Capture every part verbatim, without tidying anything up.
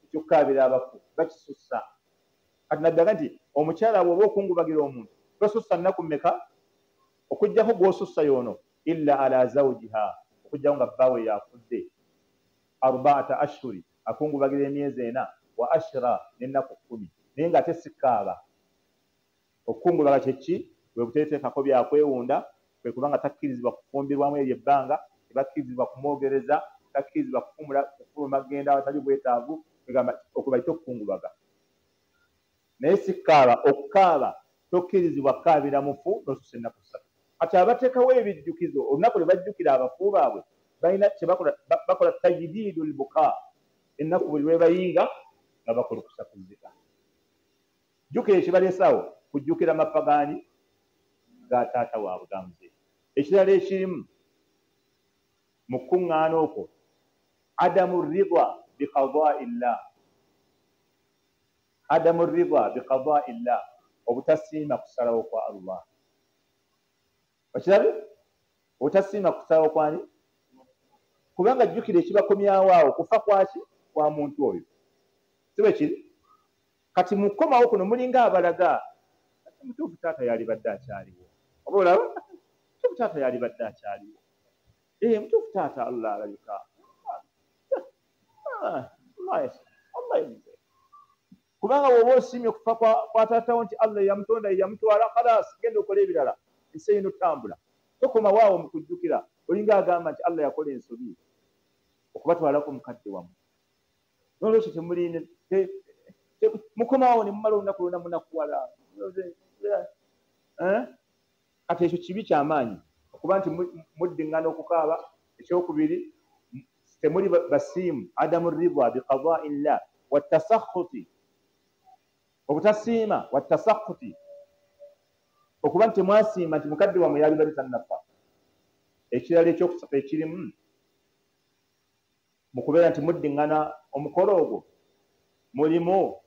kyokkaabira abafu bakisussa. Kati nabbaga nti omukyala bw'oba okungubagira omuntu tosussa nnaku mmeka okuggyako gw'osussa y'ono illa ala zawjiha okuggyako nga bbaawe yafudde arbaata ashhuri akungubagira emyezi ena wa ashra n'ennaku kkumi naye ng'ate sikkaaba. Okukungubaga kye ki? Bwe buteeteekako byakwewunda kwe kubanga takkirizibwa kufumbirwamu eryo ebbanga, tebakkirizibwa kumwogereza, takkirizibwa kufuluma kugenda awatali bwetaavu, okuba okukungubaga. Naye sikkaaba, okukaaba tokkirizibwa kkaabira mufu n'osussa ennaku ssatu. Kati abateekawo ebijjukizo olunaku lwe bajjukira abafu baabwe balina kye bakola tajdiidu lbukaa, ennaku buli lwe bayinga nga bakulukusa kuzika. Jjukira ekibaleesawo kujjukira mapagaani ga taata waabwe gamuze. Ekirala ekirimu mu kuŋŋaana okwo adamu ridwa biqadaa'i llah, adamu ridwa biqadaa'i llah, obutasiima kusalawo kwa Allah. Okirabe? Obutasiima kusalawo kwani? Kubanga jjukira ekibakomyawo awo kufa kwaki? Kwa muntu oyo. Si bwe kiri? Kati mu kkomawo kuno mulinga abalaga kati mutuufu taata yalibadde akyaliwo. Oba olaba? Mutuufu taata yalibadde akyaliwo. Eh, mutuufu taata Allah alabika. Kubanga bw'oba osiimye okufa kwa taatawo nti Allah yamutonda yamutwala khalas genda okola ebirala ensi eyina otambula. Tokomawo awo mu kujjukira olinga agamba nti Allah yakola ensobi okubatwalako mukadde wamu. N'olwekyo temuline mukomawo ne mumala olunaku lwonna munakuwala. Kati ekyo kibi ky'amaanyi okuba nti muddiŋŋana okukaaba. Ekyokubiri temuli basiimu adamu ridwa biqadaa'i llah wattasakhuti, obutasiima wattasakhuti, okuba nti temwasiima nti mukadde wammwe yalibadde tannafa. Ekirala ekyokusatu ekirimu mu kubeera nti muddiŋŋana omukolo ogwo mulimu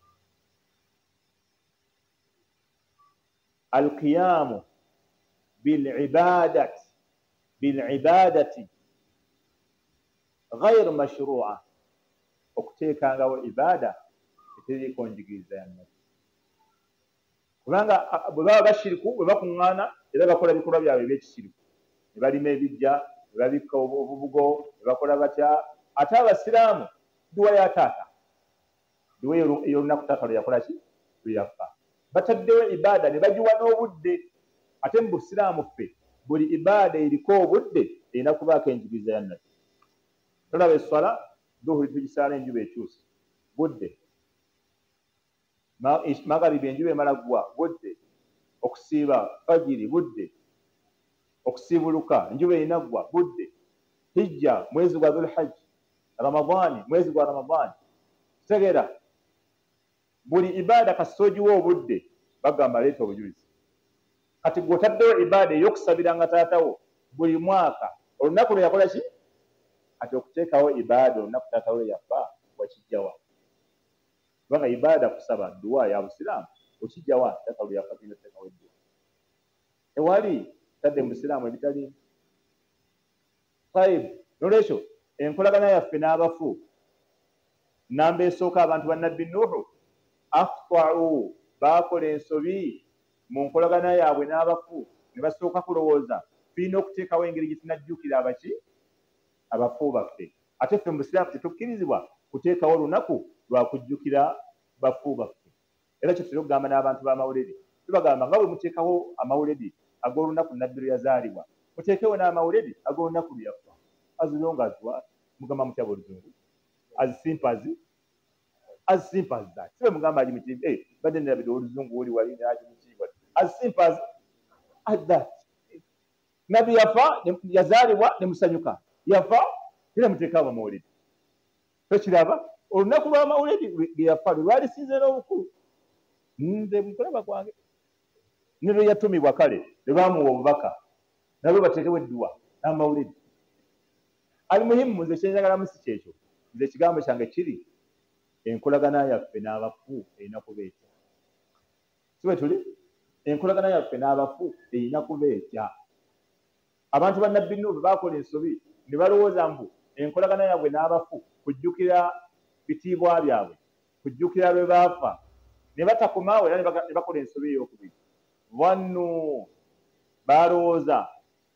alqiyaamu bilibadati bilibadati ghayru mashru'a, okuteekangawo ibaada eteriiko njigiriza ya Nabbi. Kubanga bwe baba bashiriku bwe bakuŋŋaana era bakola bikolwa byabwe eby'ekisiriku, ne balima ebijja, ne babikka obubugo, ne bakola batya. Ate abasiraamu duwa ya taata, duwa ey'olunaku taata lwe yakola ki? Lwe yafa. Bataddewo ibaada ne bagiwa n'obudde. Ate mu busiraamu ffe buli ibaada eriko obudde erina kubaako enjigiriza ya Nabbi. Tolaba esswala duhuri tugisaala enjuba ekyuse, budde. Magaribi enjuba emala gwa, budde. Okusiiba fajiri, budde. Okusiibuluka enjuba erina gwa, budde. Hijja mwezi gwa Dhulhajji, Ramadaani mwezi gwa Ramadaani. Tegera buli ibaada kasoogiwa obudde bagamba leeta obujulizi. Kati gw'otaddewo ibaada ey'okusabiranga taatawo buli mwaka olunaku lwe yakola ki? Ati okuteekawo ibaada olunaku taatawo lwe yafa wakijjawa? Kubanga ibaada kusaba dduwa ya busiraamu okijjawa taata lwe yafa tulina kuteekawo edduwa. Ewali tadde mu busiraamu ebitali tayib. N'olwekyo enkolagana yaffe n'abafu namba esooka abantu ba Nabbi Nuuhu akhta'u, baakola ensobi mu nkolagana yaabwe n'abafu ne basooka kulowooza tulina okuteekawo engeri gye tunajjukira abaki? Abafu baffe. Ate ffe mu busiraamu tetukkirizibwa kuteekawo olunaku lwa kujjukira bafu baffe. Era kyo tutera okugamba n'abantu b'amawuledi, tubagamba nga bwe muteekawo amawuledi ag'olunaku Nabbi lwe yazaalibwa, muteekewo n'amawuledi ag'olunaku lwe yafa. As long as what? Mugamba mutya b'oluzungu? As simple as as simple as that. Sibe mugamba ali muti eh badde ndabira oluzungu oli wali naji mukibwa. As simple as as that. Nabbi yafa yazaalibwa ne musanyuka. Yafa era muteekawo amawuledi. Tokiraba olunaku lw'amawuledi lwe yafa lwali sinze n'obukulu. Nze mukulaba kwange ne lwe yatumibwa kale ne baamuwa obubaka nabo bateekewo edduwa n'amawuledi. Ali muhimu nze kyenjagala musi kyekyo. Nze ekigambo kyange kiri enkolagana yaffe n'abafu erina kubeetya. Si bwe tuli? Enkolagana yaffe n'abafu erina kubeetya. Abantu ba Nabbi Nuuhu baakola ensobi ne balowooza mbu enkolagana yabwe n'abafu kujjukira bitiibwa byabwe kujjukira lwe baafa ne batakomaawo era ne bakola ensobi ey'okubiri wannu balowooza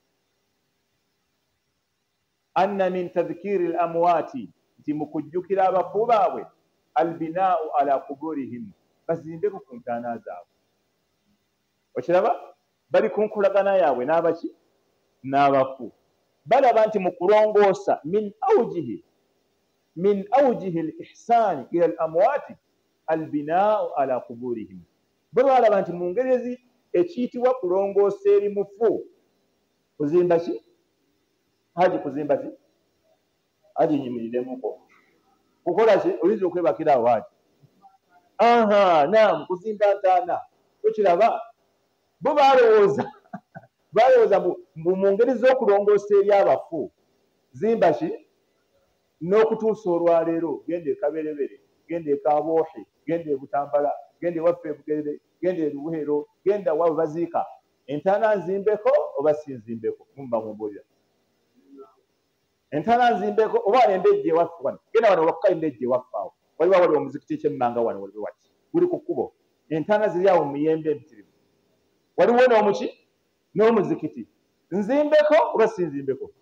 anna min tadhkiri al amwaati nti mu kujjukira abafu baabwe albinaau ala kuburihim bazimbeko ku ntaana zaabwe okiraba bali ku nkolagana yaabwe n'abaki n'abafu balaba nti mu kulongoosa min awjihi min awjihi al ihsaani ila al amwaati albinaau ala kuburihim bo balaba nti mu ngeri ekiyitibwa kulongoosa eri mufu kuzimba ki haji kuzimba ki haji nyimiriremuko kukola ki oyinza okwebakira awo haji aha naam kuzimba ntaana okiraba bo balowooza balowooza mbu mu ngeri z'okulongoosa eri abafu zimba ki n'okutuusa olwaleero genda ekaberebere genda ekaboohe genda ebutambala genda ewaffe ebugere genda erubuhero genda wawe baziika entaana nzimbeko oba sinzimbeko mumba mumbuulira entaana nzimbeko oba endejje ewaffe wano genda wano wakka endejje ewaffe awo waliwo wali omuzikiti kyemmanga wano waliwo wati guli ku kkubo entaana ziri awo muyembe empitirivu waliwo n'omuki n'omuzikiti nzimbeko oba sinzimbeko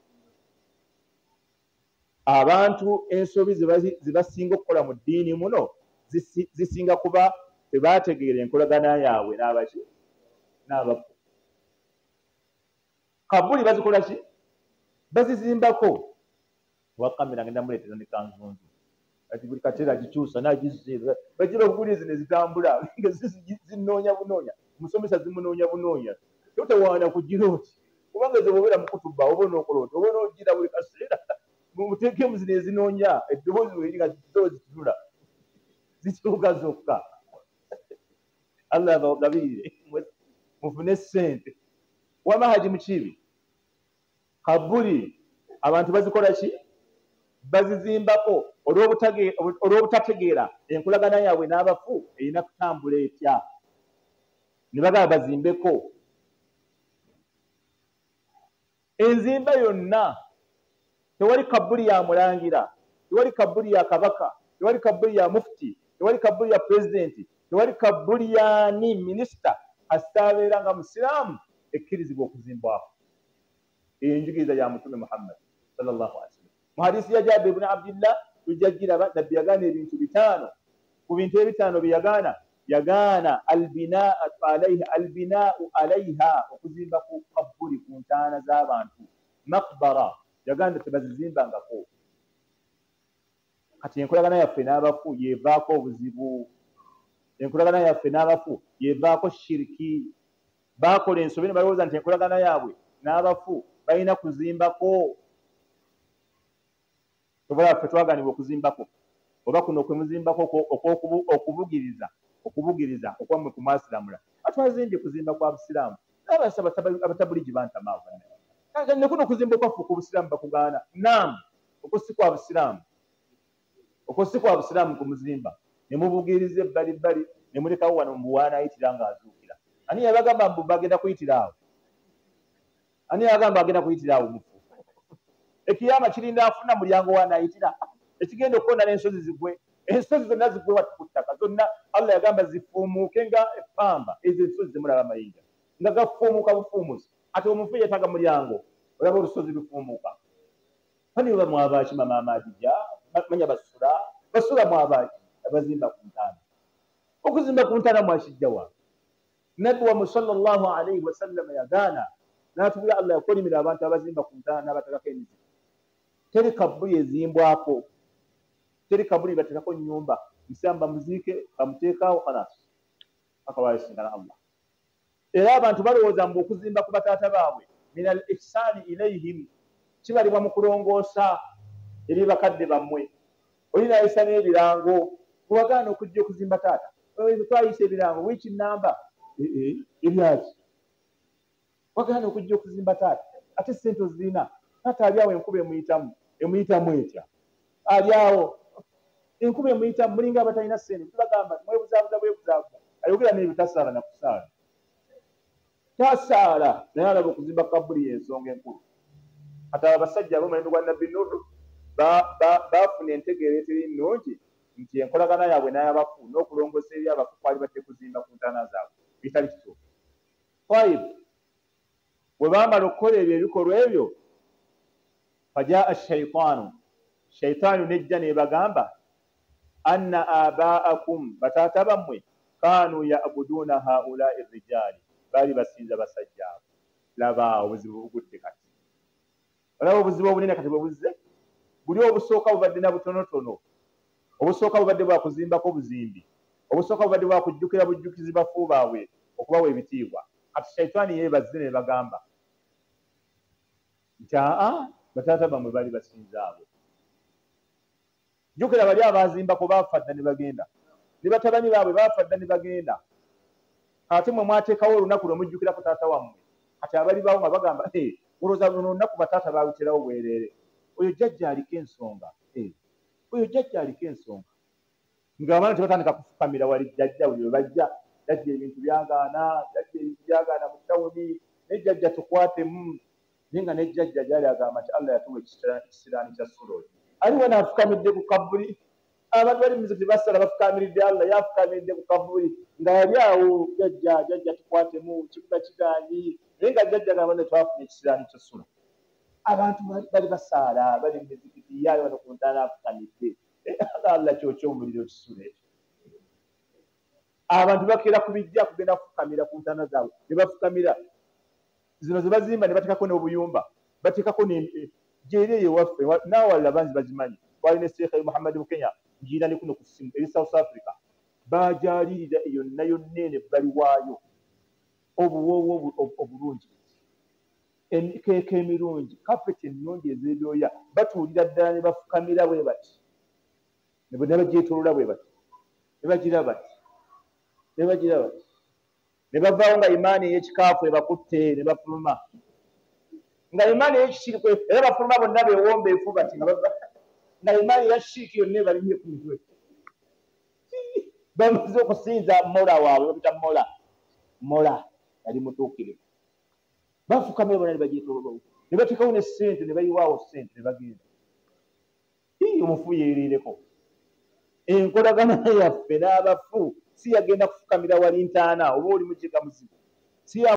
abantu ensobi zibasinga okukola mu ddiini muno zisinga kuba tebategeera enkolagana yaabwe n'abaki n'abafu kabuli bazikola ki bazizimbako wakamera ngenda muleetera ne kanzunzu kati buli kateera gikyusa nagiziira bagira obugulizi ne zitambula nga zinoonya bunoonya omusomesa zimunoonya bunoonya totewaana kugira oti kubanga ze bobeera mukutuba oba onookola oti oba onoogira buli kaseera muteekemu zino ezinoonya eddoboozi weeri nga zitoo zitunula zikyuka zokka allah abagabirire mufune ssente wama haji mukibi kabuli abantu bazikola ki bazizimbako olw'obutategeera enkolagana yaabwe n'abafu erina kutambula etya ne bagamba bazimbeko enzimba yonna tewali kabuli ya mulangira tewali kabuli ya kabaka tewali kabuli ya mufti tewali kabuli ya pulezidenti tewali kabuli ya ni minisita asitabeera nga musiraamu ekkirizibwa okuzimbwako eyo enjigiriza ya mutume muhammad sallallahu alaihi wasallam mu hadisi ya Jabir ibn Abdillah tujjagiraba nabbi yagaana ebintu bitaano ku bintu ebitaano bye yagaana yagaana albinaa alaiha albinaau alaiha okuzimba ku kabuli ku ntaana z'abantu makbara yaganda tebazizimbangako kati enkolagana yaffe n'abafu yevaako obuzibu enkolagana yaffe n'abafu yevaako shiriki baakola ensobi ne balowooza nti enkolagana yaabwe n'abafu balina kuzimbako tobola ffe twaganibwa okuzimbako oba kuno okwemuzimbako okubugiriza okubugiriza okwamwe kumwasiramula atwazimbye kuzimba kwa busiraamu abasaba abatabuligi bantamaavu ne kuno okuzimba kwaffe ku busiraamu bakugaana nam okwo si kwa busiraamu okwo si kwa busiraamu kumuzimba ne mubugiriza ebbali bbali ne mulekawo wano mbuwaana ayitira ng'azuukira ani yabagamba mbu bagenda kuyitira awo ani yabagamba agenda kuyitira awo mufu ekiyama kirinda afuna mulyango waanaayitira ekigenda okukona n'ensozi zigwe ensozi zonna zigwe watu ku ttaka zonna allah yagamba zifuumuuke nga eppamba ezo ensozi zemulaba amayinja nga gafuumuuka bufuumuzi ate omufu yetaga mulyango olaba olusozi lufuumuuka fani oba mwabaki mama amadija manya basula basula mwabaki abazimba ku ntaana okuzimba ku ntaana mwakijjawa nabbi wa sallallahu alaihi wasallam yagaana n'atubula allah yakolimira abantu abazimba ku ntaana n'abatakako emizimbo teri kabuli ezimbwako teri kabuli batekako nyumba musamba muziike bamuteekaawo khalas akabayisingana allah era abantu balowooza mbu okuzimba ku bataata baabwe min al ihsaani ilaihim kibalibwa mu kulongoosa eri bakadde bammwe olina ayisa n'ebirango kuwagaana okujja okuzimba taata twayisa ebirango wiiki namba ebyaki wagaana okujja okuzimba taata ate sente ozirina taata ali awo enkuba emuyitamu emuyitamu etya ali awo enkuba emuyitamu mulinga abatalina sente tubagamba mwebuzaabuza bwebuzaabuza ayogera n'ebyo tasaala na kusaala tasaala naye alaba okuzimba kabuli y'ensonga enkulu kati abasajja ab'omulembe gwa nabbi nuuhu baafuna entegeera eteri nnungi nti enkolagana yaabwe n'ayabafu n'okulongoosa eri abafu kwali badde kuzimba ku ntaana zaabwe bitali kituufu. Tayib, bwe baamala okukola ebyo ebikolwa ebyo, fajaa shaitaanu, shaitaanu nejja nebagamba anna abaakum, bataata bammwe kaanu yaabuduuna haulai rijaali, baali basinza basajja abo. Laba obuzibu bugudde kati. Olaba obuzibu obunene kati bwe buzze. Buli obusooka bubadde na butonotono, obusooka bubadde bwa kuzimbako buzimbi, obusooka bubadde bwa kujjukira bujjukizi bafu baabwe okubawa ebitiibwa. Kati shaitaani yeebazze ne bagamba nti aa bataata bammwe baali basinza abo. Jjukira bali abazimbako baafa dda ne bagenda, ne batabani baabwe baafa dda ne bagenda. Ate mwe mwateekawo olunaku lwe mujjukirako taata wammwe, kati abali bawo nga bagamba olowooza luno olunaku bataata baaluterawo bwereere. Oyo jjajja aliko ensonga, oyo jjajja aliko ensonga. Ng'abaana tebatandika kufukamira wali jjajja buli we bajja, jjajja ebintu byagaana, jjajja ebintu byagaana mu tawuni, ne jjajja tukwatemu. Naye nga ne jjajja gyali agamba nti Allah yatuwa ekisiraani kya Surodi. Aliwo n'afukamidde ku kavuli. Abantu bali muzikiti basala bafukamiridde Allah, yafukamiridde ku kavuli nga yali awo jjajja jjajja tukwatemu kibuga kigaanyi. Naye nga jjajja agamba nti twafuna ekisiraani kya Surodi. Abantu bali basaala bali muzikiti yaali wano ku ntaana afukamidde. Allah kyokyo omuliro kisule. Abantu bakeera ku bijja kugenda kufukamira ku ntaana zaabwe ne bafukamira. Zino ze bazimba ne bateekako n'obuyumba, bateekako gyeri eyo waffe n'awalala bangi bazimanyi. Twali ne Sheikh Muhammad Bukenya njiira ne kuno ku ssimu eri South Africa, baajaalirira yonna yonna eno ebbali waayo obuwoowo obulungi, emikeeka emirungi, kapeti ennungi ez'ebyoya, batuulira ddala ne bafukamira bwe bati, ne bagyetoolola bwe bati, ne bagira bati, ne bagira bati, ne bavaawo nga imaani ey'ekikaafu ebakutte ne bafuluma, nga imaani ey'ekishirikwe era bafuluma bonna beewombeefu bati nga imaani eya shiriki yonna ebalimye ku mitwe. Bamaze okusinza mola waabwe, babita mola, mola yali mutuukirivu. Bafukamira bonna ne bagyetoolola, ne bateekawo ne ssente ne bayiwaawo ssente ne bagenda. Omufu yeeriireko. Enkolagana yaffe n'abafu si yagenda kufukamira wali ntaana oba oli mukiga muzibu.